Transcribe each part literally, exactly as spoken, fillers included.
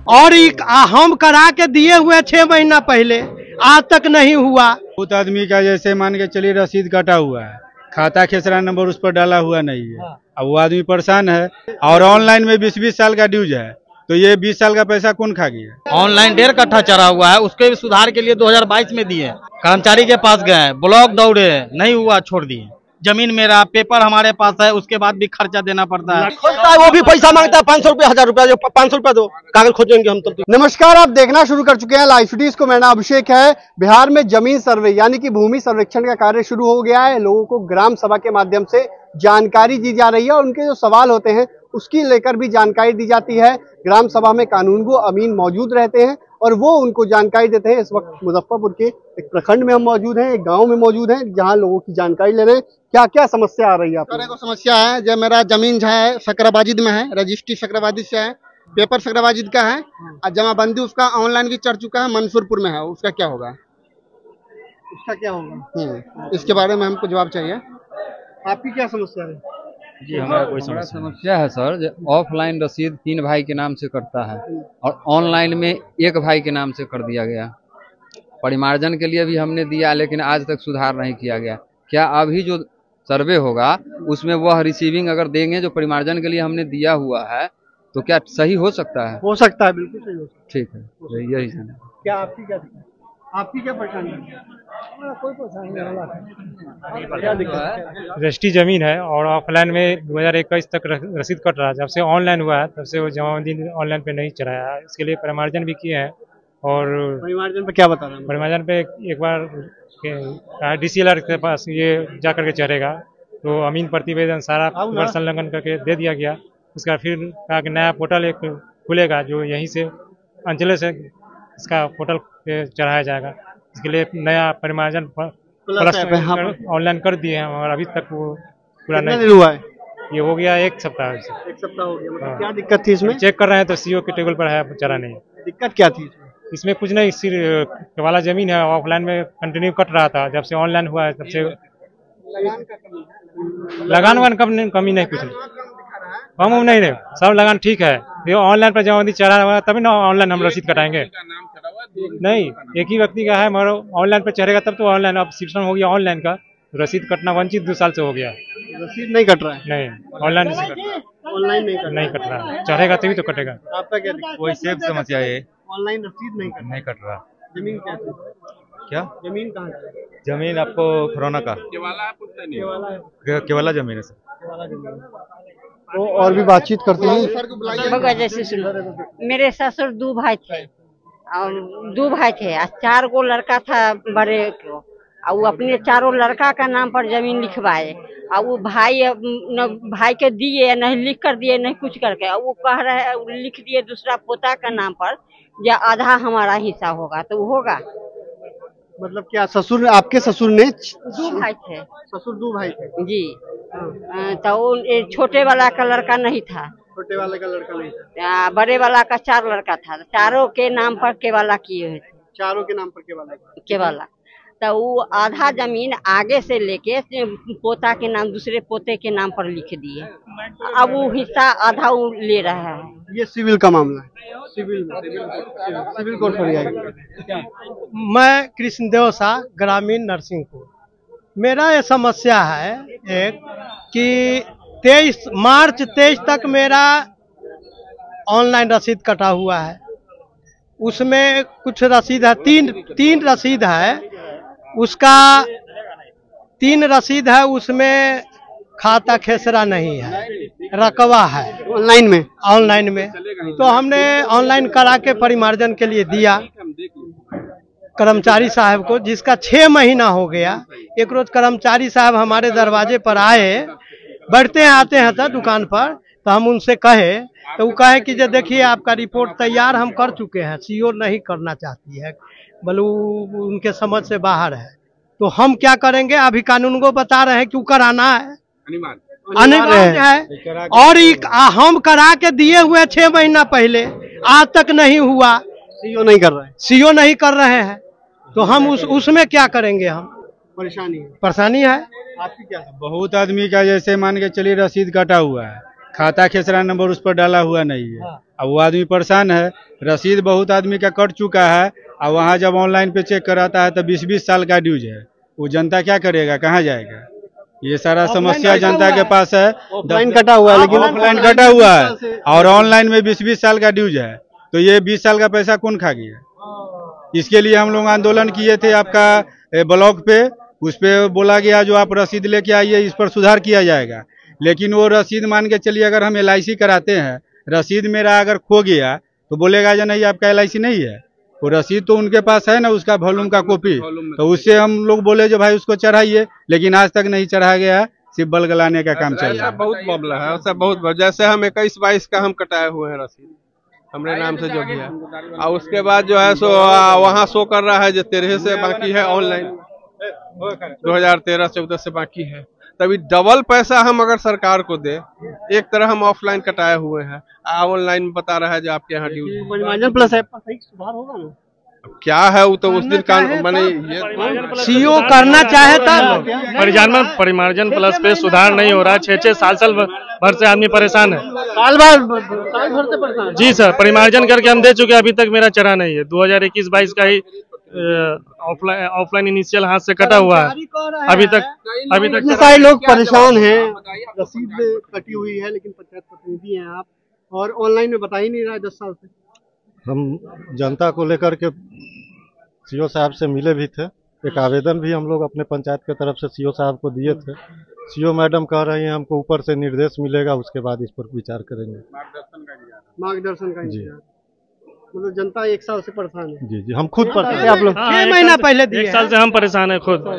और एक हम करा के दिए हुए छह महीना पहले, आज तक नहीं हुआ। बहुत आदमी का जैसे मान के चलिए रसीद कटा हुआ है, खाता खेसरा नंबर उस पर डाला हुआ नहीं है, अब वो आदमी परेशान है। और ऑनलाइन में बीस बीस साल का ड्यूज है, तो ये बीस साल का पैसा कौन खा गया। ऑनलाइन डेढ़ कट्ठा चढ़ा हुआ है, उसके सुधार के लिए दो हज़ार बाईस में दिए, कर्मचारी के पास गए, ब्लॉक दौड़े, नहीं हुआ, छोड़ दिए। जमीन मेरा, पेपर हमारे पास है, उसके बाद भी खर्चा देना पड़ता है, वो भी पैसा मांगता है, पाँच सौ रुपया हजार रुपया, जो पाँच सौ रुपया दो, कागज खोजेंगे हम तो। नमस्कार, आप देखना शुरू कर चुके हैं लाइव सिटीज को। मेरा नाम अभिषेक है। बिहार में जमीन सर्वे यानी कि भूमि सर्वेक्षण का कार्य शुरू हो गया है। लोगों को ग्राम सभा के माध्यम से जानकारी दी जा रही है और उनके जो सवाल होते हैं उसकी लेकर भी जानकारी दी जाती है। ग्राम सभा में कानूनगो अमीन मौजूद रहते हैं और वो उनको जानकारी देते हैं। इस वक्त मुजफ्फरपुर के एक प्रखंड में हम मौजूद हैं, एक गांव में मौजूद हैं, जहां लोगों की जानकारी ले रहे हैं। क्या क्या समस्या आ रही है आपको? समस्या है, जब मेरा जमीन जो है सकराबाजिद में है, रजिस्ट्री सकराबाजिद से है, पेपर सकराबाजिद का है, और जमाबंदी उसका ऑनलाइन भी चढ़ चुका है, मंसूरपुर में है, उसका क्या होगा? उसका क्या होगा? इसके बारे में हमको जवाब चाहिए। आपकी क्या समस्या है? जी, हमारा कोई समस्या समस्या है सर। ऑफलाइन रसीद तीन भाई के नाम से करता है और ऑनलाइन में एक भाई के नाम से कर दिया गया। परिमार्जन के लिए भी हमने दिया, लेकिन आज तक सुधार नहीं किया गया। क्या अभी जो सर्वे होगा उसमें वह रिसीविंग अगर देंगे जो परिमार्जन के लिए हमने दिया हुआ है, तो क्या सही हो सकता है? हो सकता है, बिल्कुल सही हो सकता है। ठीक है, यही है। क्या आपकी क्या आपकी क्या परेशानी है? कोई परेशानी नहीं। रजिस्ट्री जमीन है और ऑफलाइन में दो हज़ार इक्कीस तक रसीद कट रहा है। जब से ऑनलाइन हुआ है तब से वो जमाबंदी ऑनलाइन पे नहीं चढ़ाया है। इसके लिए परिमार्जन भी किए हैं। और परिमार्जन पे क्या बता रहे हैं? परिमार्जन पे एक बार डीसीएलआर के पास ये जा करके चढ़ेगा, तो अमीन प्रतिवेदन सारा संलग्न करके दे दिया गया। उसका फिर कहा कि नया पोर्टल एक खुलेगा जो यहीं से अंचल से इसका पोर्टल पे चढ़ाया जाएगा। इसके लिए नया परिमार्जन ऑनलाइन कर दिए हैं और अभी तक वो पूरा नहीं हुआ है। ये हो गया एक सप्ताह से। एक सप्ताह हो गया। मतलब क्या दिक्कत थी इसमें? चेक कर रहे हैं तो सीओ के टेबल पर है, चढ़ा नहीं। दिक्कत क्या थी इसमें? इसमें कुछ नहीं, सिर्फ वाला जमीन है, ऑफलाइन में कंटिन्यू कट रहा था। जब से ऑनलाइन हुआ है तब से लगान वान कम कमी नहीं, कुछ नहीं, कम नहीं नहीं सब लगान ठीक है। ये ऑनलाइन पर जमाबंदी चढ़ा हुआ तभी ना ऑनलाइन हम रसीद कटाएंगे। नहीं, एक ही व्यक्ति का है, मगर ऑनलाइन पर चढ़ेगा तब तो ऑनलाइन। अब सिस्टम हो गया ऑनलाइन का, रसीद कटना वंचित दो साल से हो गया। रसीद नहीं कट रहा है? नहीं, ऑनलाइन ऑनलाइन नहीं नहीं कट रहा है। चढ़ेगा तभी तो कटेगा। आपका क्या दिक्कत? वही सेम समस्या है, ऑनलाइन रसीद नहीं कट नहीं कट रहा। जमीन क्या थी? क्या जमीन कहाँ है? जमीन आपको खरौना का केवाला केवला जमीन है सर। तो और भी बातचीत करते हैं। जैसे सुनो, मेरे ससुर दो भाई थे और दो भाई थे, चार गो लड़का था बड़े को, और वो अपने चारों लड़का का नाम पर जमीन लिखवाए, और वो भाई न भाई के दिए, नहीं लिख कर दिए, नहीं कुछ करके, और वो कह रहे लिख दिए दूसरा पोता का नाम पर, या आधा हमारा हिस्सा होगा, तो वो होगा। मतलब क्या ससुर, आपके ससुर ने? दो भाई थे। ससुर दो भाई थे जी। हाँ। तो वो छोटे वाला का लड़का नहीं था, छोटे वाले का लड़का नहीं था, बड़े वाला का चार लड़का था, चारों के नाम पर केवाला किए हुए थे। चारों के नाम पर केवाला केवाला। तो वो आधा जमीन आगे से लेके पोता के नाम, दूसरे पोते के नाम पर लिख दिए। अब वो हिस्सा आधा वो ले रहा है। ये सिविल का मामला है। सिविल सिविल कोर्ट पर जाएगा। मैं कृष्णदेव शाह, ग्रामीण नरसिंहपुर। मेरा ये समस्या है एक कि तेईस मार्च तेईस तक मेरा ऑनलाइन रसीद कटा हुआ है। उसमें कुछ रसीद है, तीन तीन रसीद है, उसका तीन रसीद है, उसमें खाता खेसरा नहीं है, रकबा है ऑनलाइन में ऑनलाइन में तो हमने ऑनलाइन करा के परिमार्जन के लिए दिया कर्मचारी साहब को, जिसका छह महीना हो गया। एक रोज कर्मचारी साहब हमारे दरवाजे पर आए, बैठते हैं आते हैं तो दुकान पर, तो हम उनसे कहे तो वो कहे कि जो देखिए आपका रिपोर्ट तैयार हम कर चुके हैं, सीओ नहीं करना चाहती है, बलू उनके समझ से बाहर है। तो हम क्या करेंगे? अभी कानून को बता रहे हैं क्यों कराना है, अनिवार्य है। और एक हम करा के दिए हुए छह महीना पहले, आज तक नहीं हुआ। सीओ नहीं कर रहे हैं सीओ नहीं कर रहे हैं तो हम उस उसमें क्या करेंगे? हम परेशानी है परेशानी है आपकी क्या है? बहुत आदमी का जैसे मान के चलिए रसीद कटा हुआ है, खाता खेसरा नंबर उस पर डाला हुआ नहीं है, अब वो आदमी परेशान है, रसीद बहुत आदमी का कट चुका है। और वहाँ जब ऑनलाइन पे चेक कराता है तो बीस बीस साल का ड्यूज है, वो जनता क्या करेगा, कहाँ जाएगा? ये सारा समस्या जनता के पास है। ऑफलाइन कटा हुआ है, लेकिन ऑफलाइन कटा हुआ है और ऑनलाइन में बीस बीस साल का ड्यूज है, तो ये बीस साल का पैसा कौन खा गया? इसके लिए हम लोग आंदोलन किए थे आपका ब्लॉक पे, उस पे बोला गया जो आप रसीद लेके आइए, इस पर सुधार किया जाएगा। लेकिन वो रसीद मान के चलिए, अगर हम एल आई सी कराते हैं, रसीद मेरा अगर खो गया तो बोलेगा जो नहीं आपका एल आई सी नहीं है। वो रसीद तो उनके पास है ना, उसका वॉल्यूम का कॉपी, तो उससे हम लोग बोले जो भाई उसको चढ़ाइए, लेकिन आज तक नहीं चढ़ाया गया, सिर्फ बल गलाने का काम चल रहा है। बहुत मामला है ऐसा, बहुत जैसे हम इक्कीस बाईस का हम कटाए हुए हैं रसीद हमारे नाम से जो भी है, और उसके बाद जो है सो वहाँ शो कर रहा है जो तेरह से बाकी है, ऑनलाइन दो हजार तेरह चौदह से बाकी है। तभी डबल पैसा हम अगर सरकार को दे, एक तरह हम ऑफलाइन कटाए हुए हैं, ऑनलाइन बता रहा है जो आपके यहाँ ड्यूटी परिमार्जन प्लस ऐप पर सही सुधार होगा ना? क्या है वो तो उस दिन का मैंने ये सीओ करना चाहे तब परिमार्जन परिमार्जन प्लस पे सुधार नहीं हो रहा। छह छह साल साल भर से आदमी परेशान है, साल भर साल भर से परेशान। जी सर, परिमार्जन करके हम दे चुके, अभी तक मेरा चढ़ा नहीं है। दो हजार इक्कीस बाईस का ही ऑफलाइन ऑफलाइन इनिशियल हाथ से कटा हुआ है, अभी तक अभी तक सारे लोग परेशान हैं। रसीद कटी हुई है, लेकिन पंचायत प्रतिनिधि हैं आप, और ऑनलाइन में बता ही नहीं रहा है दस साल से। हम जनता को लेकर के सीओ साहब से मिले भी थे, एक आवेदन भी हम लोग अपने पंचायत के तरफ से सीओ साहब को दिए थे। सीओ मैडम कह रही हैं हमको ऊपर से निर्देश मिलेगा, उसके बाद इस पर विचार करेंगे। मार्गदर्शन का जी, मतलब जनता एक साल से परेशान है। जी जी हम खुद परेशान हैं। आप लोग हाँ, छह एक महीना साल से- पहले दिए एक साल से हम परेशान है खुद।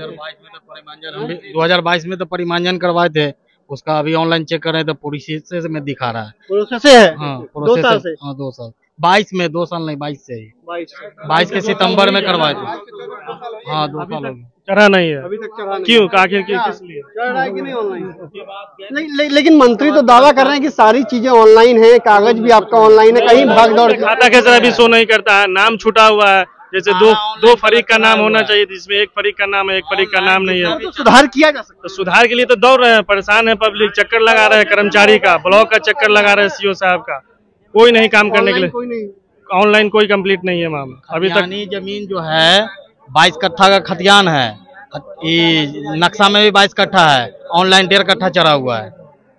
दो हजार बाईस में तो परिमार्जन करवाए थे, उसका अभी ऑनलाइन चेक कर रहे हैं तो प्रोसेस में दिखा रहा है। प्रोसेस से है हाँ, दो प्रोसेस साल से- से हाँ दो साल बाईस में, दो साल नहीं बाईस से ही, बाईस बाईस के सितंबर में करवाए थे। हाँ दो साल हो गए। चढ़ा नहीं है, अभी तक चढ़ा नहीं। क्यों? आखिर क्यों? किस लिए? चढ़ रहा है कि नहीं ऑनलाइन? ले, ले, लेकिन मंत्री तो दावा कर रहे हैं कि सारी चीजें ऑनलाइन है, कागज भी आपका ऑनलाइन है, कहीं भाग दौड़ के- खाता कैसे अभी शो नहीं करता है, नाम छूटा हुआ है। जैसे दो दो फरीक का नाम होना चाहिए, जिसमें एक फरीक का नाम है, एक फरीक का नाम नहीं है। तो सुधार किया जा सकता तो सुधार के लिए तो दौड़ रहे हैं, परेशान है पब्लिक, चक्कर लगा रहे हैं कर्मचारी का, ब्लॉक का चक्कर लगा रहे हैं सीओ साहब का, कोई नहीं काम करने के है। लिए। कोई नहीं ऑनलाइन कोई कंप्लीट नहीं है मामला अभी तक। खतियानी जमीन जो है बाईस कट्ठा का खतियान है, ये नक्शा में भी बाईस कट्ठा है, ऑनलाइन डेढ़ कट्ठा चढ़ा हुआ है।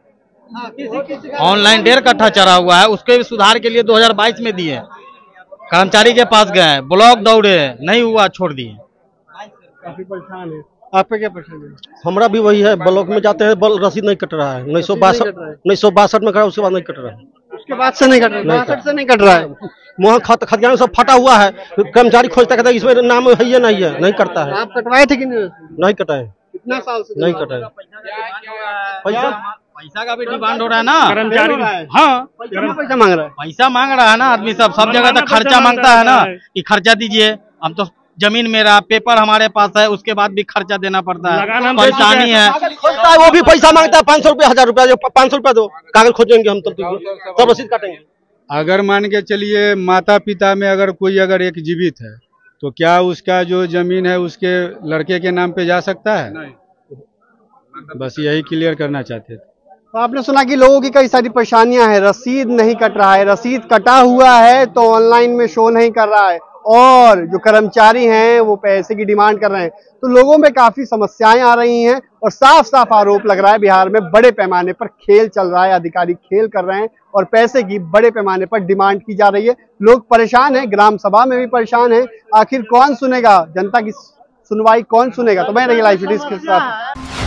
ऑनलाइन डेढ़ कट्ठा चढ़ा हुआ है, उसके भी सुधार के लिए दो हजार बाईस में दिए, कर्मचारी के पास गए, ब्लॉक दौड़े, नहीं हुआ, छोड़ दिए। काफी परेशान है। आप पे क्या परेशान है? हमारा भी वही है, ब्लॉक में जाते हैं, बल रसीद नहीं कट रहा है। उन्नीस सौ बासठ उन्नीस सौ बासठ में करा, उसके बाद नहीं कट रहा है। उसके बाद से नहीं कट रहा, बासठ से नहीं कट रहा है। वहाँ खत खतियान सब फटा हुआ है, कर्मचारी खोजता कहता है इसमें नाम है या नहीं है, नहीं करता है। आप कटवाए थे कि नहीं? नहीं कटाए, कितना साल से नहीं कटाए। पैसा पैसा का भी डिमांड हो रहा है ना, कर्मचारी। हाँ कितना पैसा मांग रहा है? पैसा मांग रहा है ना आदमी, सब सब जगह तो खर्चा मांगता है ना कि खर्चा दीजिए। हम तो जमीन मेरा, पेपर हमारे पास है, उसके बाद भी खर्चा देना पड़ता लगान है, हम दे परेशानी चुके है। खोजता है, वो भी पैसा मांगता है, पाँच सौ रुपया हजार रुपया, पाँच सौ रुपया दो, कागज खोजेंगे हम, तब तब रसीद काटेंगे। अगर मान के चलिए माता पिता में अगर कोई अगर एक जीवित है, तो क्या उसका जो जमीन है उसके लड़के के नाम पे जा सकता है? बस यही क्लियर करना चाहते थे। तो आपने सुना कि लोगों की कई सारी परेशानियां हैं, रसीद नहीं कट रहा है, रसीद कटा हुआ है तो ऑनलाइन में शो नहीं कर रहा है, और जो कर्मचारी हैं वो पैसे की डिमांड कर रहे हैं। तो लोगों में काफी समस्याएं आ रही हैं, और साफ साफ आरोप लग रहा है बिहार में बड़े पैमाने पर खेल चल रहा है, अधिकारी खेल कर रहे हैं और पैसे की बड़े पैमाने पर डिमांड की जा रही है। लोग परेशान हैं, ग्राम सभा में भी परेशान हैं। आखिर कौन सुनेगा जनता की सुनवाई, कौन सुनेगा? तो मैं रही लाइव के साथ।